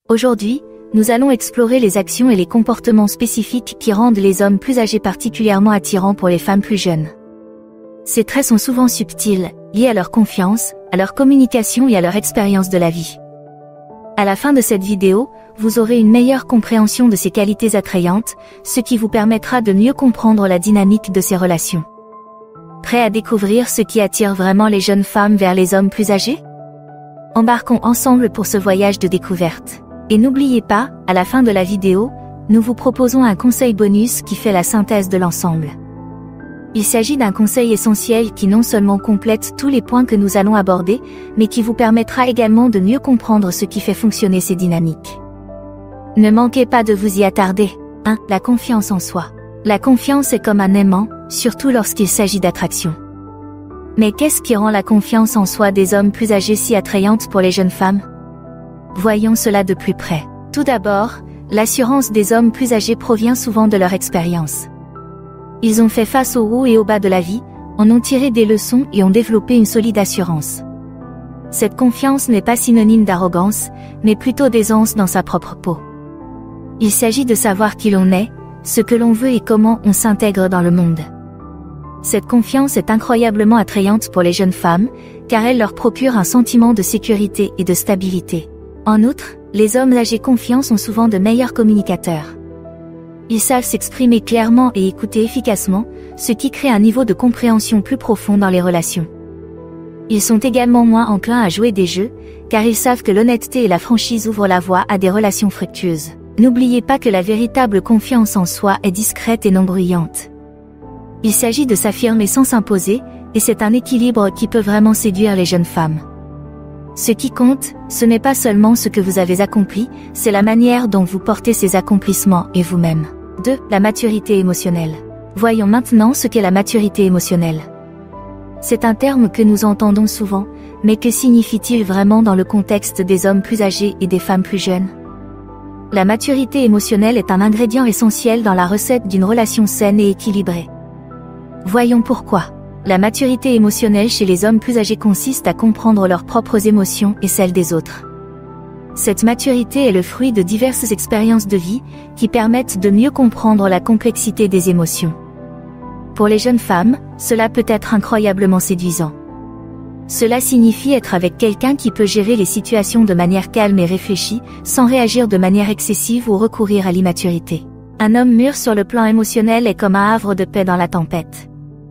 Aujourd'hui, nous allons explorer les actions et les comportements spécifiques qui rendent les hommes plus âgés particulièrement attirants pour les femmes plus jeunes. Ces traits sont souvent subtils, liés à leur confiance, à leur communication et à leur expérience de la vie. À la fin de cette vidéo, vous aurez une meilleure compréhension de ces qualités attrayantes, ce qui vous permettra de mieux comprendre la dynamique de ces relations. Prêt à découvrir ce qui attire vraiment les jeunes femmes vers les hommes plus âgés? Embarquons ensemble pour ce voyage de découverte. Et n'oubliez pas, à la fin de la vidéo, nous vous proposons un conseil bonus qui fait la synthèse de l'ensemble. Il s'agit d'un conseil essentiel qui non seulement complète tous les points que nous allons aborder, mais qui vous permettra également de mieux comprendre ce qui fait fonctionner ces dynamiques. Ne manquez pas de vous y attarder. 1. La confiance en soi. La confiance est comme un aimant, surtout lorsqu'il s'agit d'attraction. Mais qu'est-ce qui rend la confiance en soi des hommes plus âgés si attrayante pour les jeunes femmes? Voyons cela de plus près. Tout d'abord, l'assurance des hommes plus âgés provient souvent de leur expérience. Ils ont fait face aux hauts et aux bas de la vie, en ont tiré des leçons et ont développé une solide assurance. Cette confiance n'est pas synonyme d'arrogance, mais plutôt d'aisance dans sa propre peau. Il s'agit de savoir qui l'on est, ce que l'on veut et comment on s'intègre dans le monde. Cette confiance est incroyablement attrayante pour les jeunes femmes, car elle leur procure un sentiment de sécurité et de stabilité. En outre, les hommes âgés confiants sont souvent de meilleurs communicateurs. Ils savent s'exprimer clairement et écouter efficacement, ce qui crée un niveau de compréhension plus profond dans les relations. Ils sont également moins enclins à jouer des jeux, car ils savent que l'honnêteté et la franchise ouvrent la voie à des relations fructueuses. N'oubliez pas que la véritable confiance en soi est discrète et non bruyante. Il s'agit de s'affirmer sans s'imposer, et c'est un équilibre qui peut vraiment séduire les jeunes femmes. Ce qui compte, ce n'est pas seulement ce que vous avez accompli, c'est la manière dont vous portez ces accomplissements et vous-même. 2. La maturité émotionnelle. Voyons maintenant ce qu'est la maturité émotionnelle. C'est un terme que nous entendons souvent, mais que signifie-t-il vraiment dans le contexte des hommes plus âgés et des femmes plus jeunes? La maturité émotionnelle est un ingrédient essentiel dans la recette d'une relation saine et équilibrée. Voyons pourquoi. La maturité émotionnelle chez les hommes plus âgés consiste à comprendre leurs propres émotions et celles des autres. Cette maturité est le fruit de diverses expériences de vie, qui permettent de mieux comprendre la complexité des émotions. Pour les jeunes femmes, cela peut être incroyablement séduisant. Cela signifie être avec quelqu'un qui peut gérer les situations de manière calme et réfléchie, sans réagir de manière excessive ou recourir à l'immaturité. Un homme mûr sur le plan émotionnel est comme un havre de paix dans la tempête.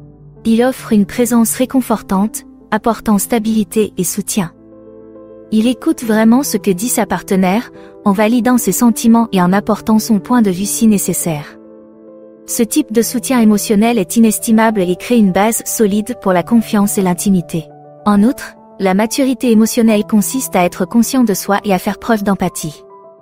Il offre une présence réconfortante, apportant stabilité et soutien. Il écoute vraiment ce que dit sa partenaire, en validant ses sentiments et en apportant son point de vue si nécessaire. Ce type de soutien émotionnel est inestimable et crée une base solide pour la confiance et l'intimité. En outre, la maturité émotionnelle consiste à être conscient de soi et à faire preuve d'empathie.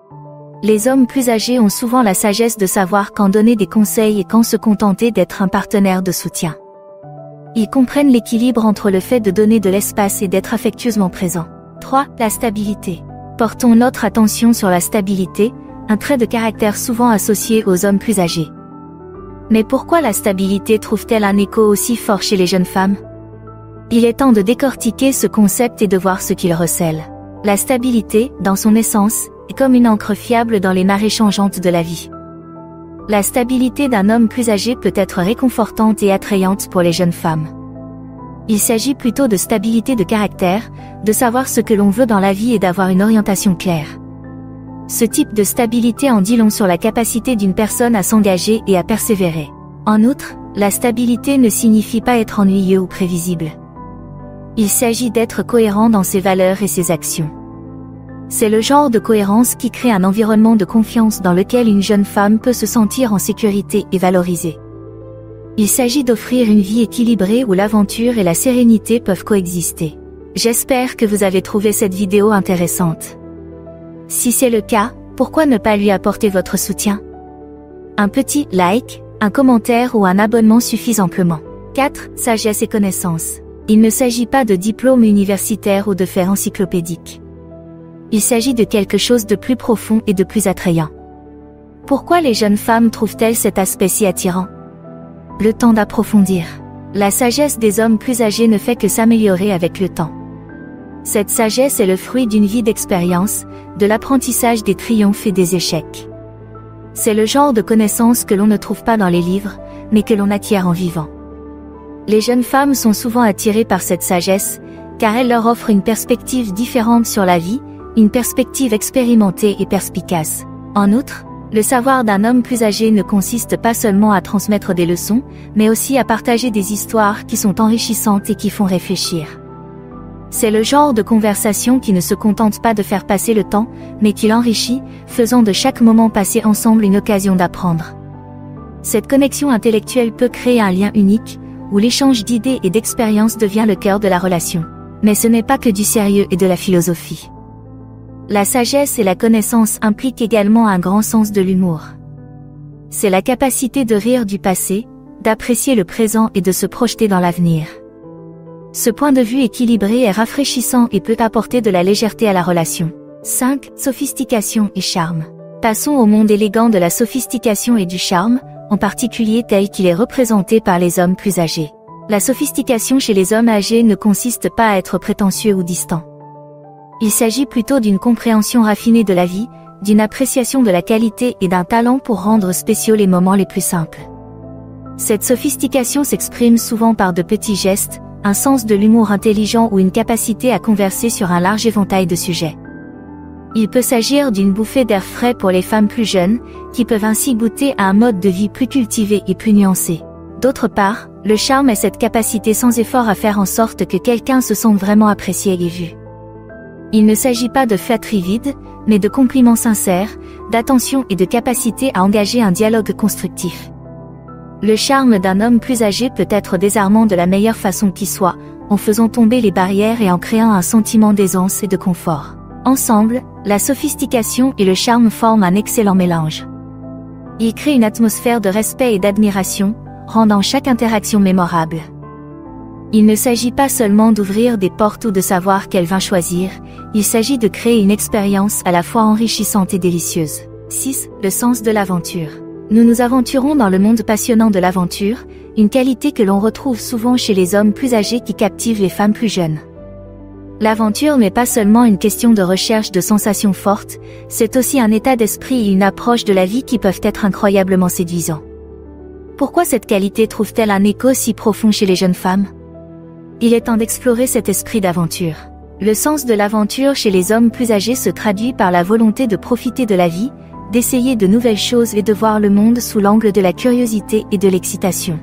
Les hommes plus âgés ont souvent la sagesse de savoir quand donner des conseils et quand se contenter d'être un partenaire de soutien. Ils comprennent l'équilibre entre le fait de donner de l'espace et d'être affectueusement présent. 3. La stabilité. Portons notre attention sur la stabilité, un trait de caractère souvent associé aux hommes plus âgés. Mais pourquoi la stabilité trouve-t-elle un écho aussi fort chez les jeunes femmes? Il est temps de décortiquer ce concept et de voir ce qu'il recèle. La stabilité, dans son essence, est comme une ancre fiable dans les marées changeantes de la vie. La stabilité d'un homme plus âgé peut être réconfortante et attrayante pour les jeunes femmes. Il s'agit plutôt de stabilité de caractère, de savoir ce que l'on veut dans la vie et d'avoir une orientation claire. Ce type de stabilité en dit long sur la capacité d'une personne à s'engager et à persévérer. En outre, la stabilité ne signifie pas être ennuyeux ou prévisible. Il s'agit d'être cohérent dans ses valeurs et ses actions. C'est le genre de cohérence qui crée un environnement de confiance dans lequel une jeune femme peut se sentir en sécurité et valorisée. Il s'agit d'offrir une vie équilibrée où l'aventure et la sérénité peuvent coexister. J'espère que vous avez trouvé cette vidéo intéressante. Si c'est le cas, pourquoi ne pas lui apporter votre soutien? Un petit like, un commentaire ou un abonnement suffisent amplement. 4. Sagesse et connaissance. Il ne s'agit pas de diplôme universitaire ou de faits encyclopédiques. Il s'agit de quelque chose de plus profond et de plus attrayant. Pourquoi les jeunes femmes trouvent-elles cet aspect si attirant? Le temps d'approfondir. La sagesse des hommes plus âgés ne fait que s'améliorer avec le temps. Cette sagesse est le fruit d'une vie d'expérience, de l'apprentissage des triomphes et des échecs. C'est le genre de connaissances que l'on ne trouve pas dans les livres, mais que l'on acquiert en vivant. Les jeunes femmes sont souvent attirées par cette sagesse, car elle leur offre une perspective différente sur la vie, une perspective expérimentée et perspicace. En outre, le savoir d'un homme plus âgé ne consiste pas seulement à transmettre des leçons, mais aussi à partager des histoires qui sont enrichissantes et qui font réfléchir. C'est le genre de conversation qui ne se contente pas de faire passer le temps, mais qui l'enrichit, faisant de chaque moment passé ensemble une occasion d'apprendre. Cette connexion intellectuelle peut créer un lien unique, où l'échange d'idées et d'expériences devient le cœur de la relation. Mais ce n'est pas que du sérieux et de la philosophie. La sagesse et la connaissance impliquent également un grand sens de l'humour. C'est la capacité de rire du passé, d'apprécier le présent et de se projeter dans l'avenir. Ce point de vue équilibré est rafraîchissant et peut apporter de la légèreté à la relation. 5. Sophistication et charme. Passons au monde élégant de la sophistication et du charme, en particulier tel qu'il est représenté par les hommes plus âgés. La sophistication chez les hommes âgés ne consiste pas à être prétentieux ou distant. Il s'agit plutôt d'une compréhension raffinée de la vie, d'une appréciation de la qualité et d'un talent pour rendre spéciaux les moments les plus simples. Cette sophistication s'exprime souvent par de petits gestes, un sens de l'humour intelligent ou une capacité à converser sur un large éventail de sujets. Il peut s'agir d'une bouffée d'air frais pour les femmes plus jeunes, qui peuvent ainsi goûter à un mode de vie plus cultivé et plus nuancé. D'autre part, le charme est cette capacité sans effort à faire en sorte que quelqu'un se sente vraiment apprécié et vu. Il ne s'agit pas de flatteries vides, mais de compliments sincères, d'attention et de capacité à engager un dialogue constructif. Le charme d'un homme plus âgé peut être désarmant de la meilleure façon qui soit, en faisant tomber les barrières et en créant un sentiment d'aisance et de confort. Ensemble, la sophistication et le charme forment un excellent mélange. Ils créent une atmosphère de respect et d'admiration, rendant chaque interaction mémorable. Il ne s'agit pas seulement d'ouvrir des portes ou de savoir quel vin choisir, il s'agit de créer une expérience à la fois enrichissante et délicieuse. 6. Le sens de l'aventure. Nous nous aventurons dans le monde passionnant de l'aventure, une qualité que l'on retrouve souvent chez les hommes plus âgés qui captivent les femmes plus jeunes. L'aventure n'est pas seulement une question de recherche de sensations fortes, c'est aussi un état d'esprit et une approche de la vie qui peuvent être incroyablement séduisants. Pourquoi cette qualité trouve-t-elle un écho si profond chez les jeunes femmes ? Il est temps d'explorer cet esprit d'aventure. Le sens de l'aventure chez les hommes plus âgés se traduit par la volonté de profiter de la vie, d'essayer de nouvelles choses et de voir le monde sous l'angle de la curiosité et de l'excitation.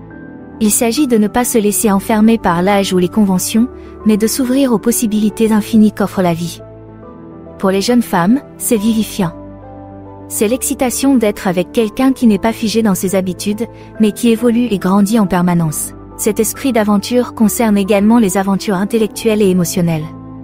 Il s'agit de ne pas se laisser enfermer par l'âge ou les conventions, mais de s'ouvrir aux possibilités infinies qu'offre la vie. Pour les jeunes femmes, c'est vivifiant. C'est l'excitation d'être avec quelqu'un qui n'est pas figé dans ses habitudes, mais qui évolue et grandit en permanence. Cet esprit d'aventure concerne également les aventures intellectuelles et émotionnelles.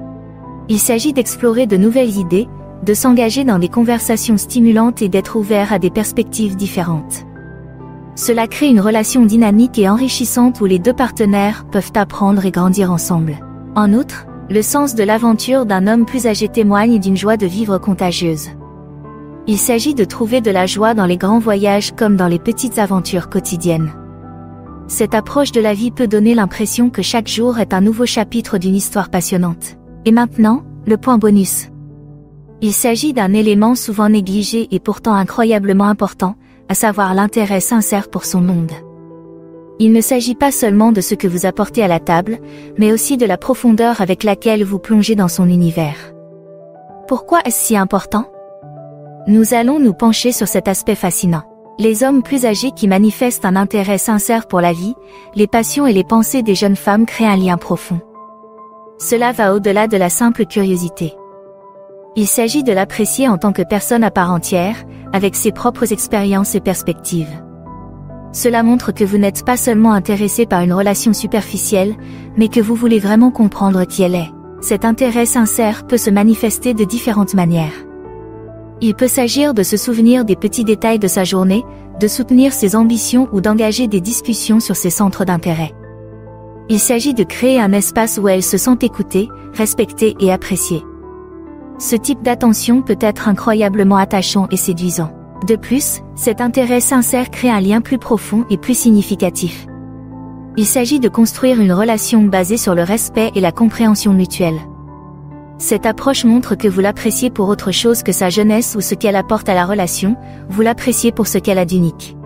Il s'agit d'explorer de nouvelles idées, de s'engager dans des conversations stimulantes et d'être ouvert à des perspectives différentes. Cela crée une relation dynamique et enrichissante où les deux partenaires peuvent apprendre et grandir ensemble. En outre, le sens de l'aventure d'un homme plus âgé témoigne d'une joie de vivre contagieuse. Il s'agit de trouver de la joie dans les grands voyages comme dans les petites aventures quotidiennes. Cette approche de la vie peut donner l'impression que chaque jour est un nouveau chapitre d'une histoire passionnante. Et maintenant, le point bonus. Il s'agit d'un élément souvent négligé et pourtant incroyablement important, à savoir l'intérêt sincère pour son monde. Il ne s'agit pas seulement de ce que vous apportez à la table, mais aussi de la profondeur avec laquelle vous plongez dans son univers. Pourquoi est-ce si important ? Nous allons nous pencher sur cet aspect fascinant. Les hommes plus âgés qui manifestent un intérêt sincère pour la vie, les passions et les pensées des jeunes femmes créent un lien profond. Cela va au-delà de la simple curiosité. Il s'agit de l'apprécier en tant que personne à part entière, avec ses propres expériences et perspectives. Cela montre que vous n'êtes pas seulement intéressé par une relation superficielle, mais que vous voulez vraiment comprendre qui elle est. Cet intérêt sincère peut se manifester de différentes manières. Il peut s'agir de se souvenir des petits détails de sa journée, de soutenir ses ambitions ou d'engager des discussions sur ses centres d'intérêt. Il s'agit de créer un espace où elle se sent écoutée, respectée et appréciée. Ce type d'attention peut être incroyablement attachant et séduisant. De plus, cet intérêt sincère crée un lien plus profond et plus significatif. Il s'agit de construire une relation basée sur le respect et la compréhension mutuelle. Cette approche montre que vous l'appréciez pour autre chose que sa jeunesse ou ce qu'elle apporte à la relation, vous l'appréciez pour ce qu'elle a d'unique.